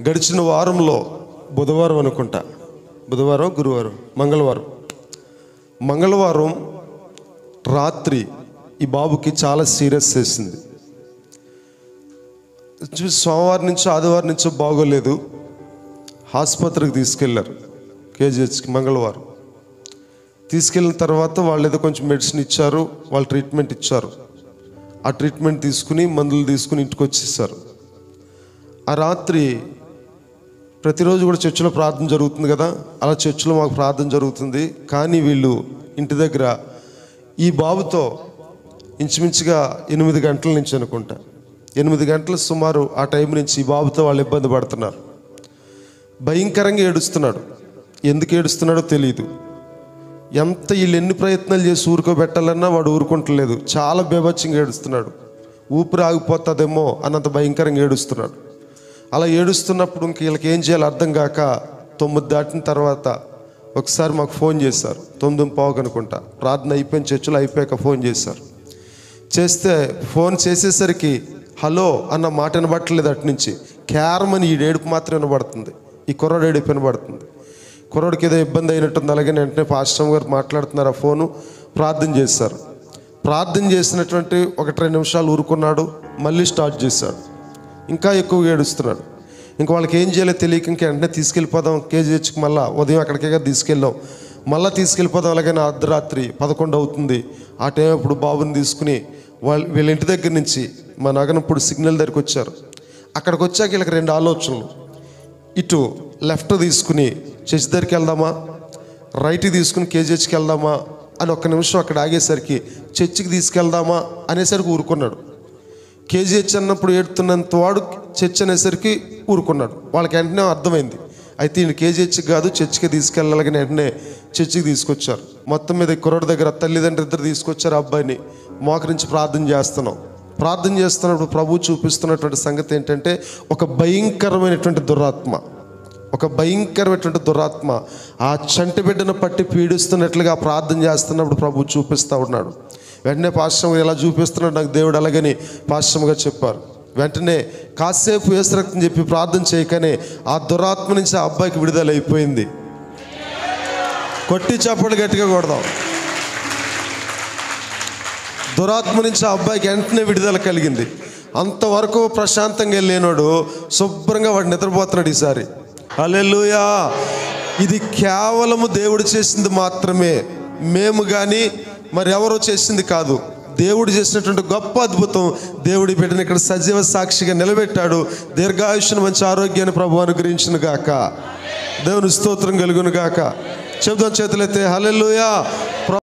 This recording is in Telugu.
గడిచిన వారంలో బుధవారం అనుకుంటా, బుధవారం గురువారం మంగళవారం రాత్రి ఈ బాబుకి చాలా సీరియస్ చేసింది. సోమవారం నుంచి ఆదివారం నుంచో బాగోలేదు, ఆసుపత్రికి తీసుకెళ్లారు. కేజీహెచ్కి మంగళవారం తీసుకెళ్ళిన తర్వాత వాళ్ళు ఏదో కొంచెం మెడిసిన్ ఇచ్చారు, వాళ్ళు ట్రీట్మెంట్ ఇచ్చారు. ఆ ట్రీట్మెంట్ తీసుకుని మందులు తీసుకుని ఇంటికి వచ్చేసారు. ఆ రాత్రి ప్రతిరోజు కూడా చర్చిలో ప్రార్థన జరుగుతుంది కదా, అలా చర్చిలో మాకు ప్రార్థన జరుగుతుంది. కానీ వీళ్ళు ఇంటి దగ్గర ఈ బాబుతో ఇంచుమించుగా 8 గంటల నుంచి అనుకుంటా, 8 గంటల సుమారు ఆ టైం నుంచి ఈ బాబుతో వాళ్ళు ఇబ్బంది పడుతున్నారు. భయంకరంగా ఏడుస్తున్నాడు. ఎందుకు ఏడుస్తున్నాడో తెలియదు. వీళ్ళు ఎన్ని ప్రయత్నాలు చేసి ఊరుకోబెట్టాలన్నా వాడు ఊరుకుంటలేదు. చాలా బేభత్సంగా ఏడుస్తున్నాడు. ఊపిరి ఆగిపోతుందేమో అన్నంత భయంకరంగా ఏడుస్తున్నాడు. అలా ఏడుస్తున్నప్పుడు ఇంక వీళ్ళకి ఏం చేయాలో అర్థం కాక 9 దాటిన తర్వాత ఒకసారి మాకు ఫోన్ చేశారు. 9:15 అనుకుంటా, ప్రార్థన అయిపోయిన చర్చలు అయిపోయాక ఫోన్ చేశారు. చేస్తే ఫోన్ చేసేసరికి హలో అన్న మాట వినబట్టలేదు. అటు నుంచి క్యారమని ఈ ఏడుపు మాత్రం వినబడుతుంది, ఈ కుర్రాడు ఏడుపు వినబడుతుంది. కుర్రాడికి ఏదో ఇబ్బంది అయినట్టుంది. అలాగే వెంటనే పాస్టర్ గారు మాట్లాడుతున్నారు. ఆ ఫోను ప్రార్థన చేశారు. ప్రార్థన చేసినటువంటి 1-2 నిమిషాలు ఊరుకున్నాడు, మళ్ళీ స్టార్ట్ చేశాడు. ఇంకా ఎక్కువగా ఏడుస్తున్నాడు. ఇంకా వాళ్ళకి ఏం చేయాలో తెలియక ఇంక వెంటనే తీసుకెళ్ళిపోదాం కేజీహెచ్కి, మళ్ళీ ఉదయం అక్కడికే తీసుకెళ్ళాం. మళ్ళీ తీసుకెళ్ళిపోదాం. అలాగైనా అర్ధరాత్రి 11 అవుతుంది. ఆ టైం అప్పుడు బాబుని తీసుకుని వీళ్ళ ఇంటి దగ్గర నుంచి మా నగనప్పుడు సిగ్నల్ దగ్గరికి వచ్చారు. అక్కడికి వచ్చాక వీళ్ళకి 2 ఆలోచనలు. ఇటు లెఫ్ట్ తీసుకుని చర్చ్ దగ్గరికి వెళ్దామా, రైట్ తీసుకుని కేజీహెచ్కి వెళ్దామా అని 1 నిమిషం అక్కడ ఆగేసరికి చర్చికి తీసుకెళ్దామా అనేసరికి ఊరుకున్నాడు. కేజీహెచ్ అన్నప్పుడు ఏడుతున్నంత వాడు చర్చ్ అనేసరికి ఊరుకున్నాడు. వాళ్ళకి వెంటనే అర్థమైంది, అయితే ఈయన కేజీహెచ్కి కాదు చర్చికి తీసుకెళ్ళాలని వెంటనే చర్చికి తీసుకొచ్చారు. మొత్తం మీద కుర్రాడి దగ్గర తల్లిదండ్రులు 2 తీసుకొచ్చారు. అబ్బాయిని మోకరించి ప్రార్థన చేస్తున్నాం. ప్రార్థన చేస్తున్నప్పుడు ప్రభు చూపిస్తున్నటువంటి సంగతి ఏంటంటే, ఒక భయంకరమైనటువంటి దురాత్మ ఆ చంటి బిడ్డను పట్టి పీడిస్తున్నట్లుగా ప్రార్థన చేస్తున్నప్పుడు ప్రభు చూపిస్తూ ఉన్నాడు. వెంటనే పాస్టర్ ఎలా చూపిస్తున్నాడు నాకు దేవుడు అలాగని పాస్టర్ గారు చెప్పారు. వెంటనే కాసేపు యేసు రక్తం చెప్పి ప్రార్థన చేయకనే ఆ దురాత్మ నుంచి ఆ అబ్బాయికి విడుదల అయిపోయింది. కొట్టి చప్పట్లు గట్టిగా కొడదాం. దురాత్మ నుంచి ఆ అబ్బాయికి వెంటనే విడుదల కలిగింది. అంతవరకు ప్రశాంతంగా వెళ్ళినోడు శుభ్రంగా వాడు నిద్రపోతున్నాడు. ఈసారి హల్లెలూయా. ఇది కేవలము దేవుడు చేసింది మాత్రమే, మేము కానీ మరి ఎవరో చేసింది కాదు. దేవుడు చేసినటువంటి గొప్ప అద్భుతం. దేవుడి బిడ్డను ఇక్కడ సజీవ సాక్షిగా నిలబెట్టాడు. దీర్ఘాయుష్ను మంచి ఆరోగ్యాన్ని ప్రభు అనుగ్రహించును గాక. దేవుని స్తోత్రం కలుగును గాక. చెబుదాం చేతులైతే హల్లెలూయా.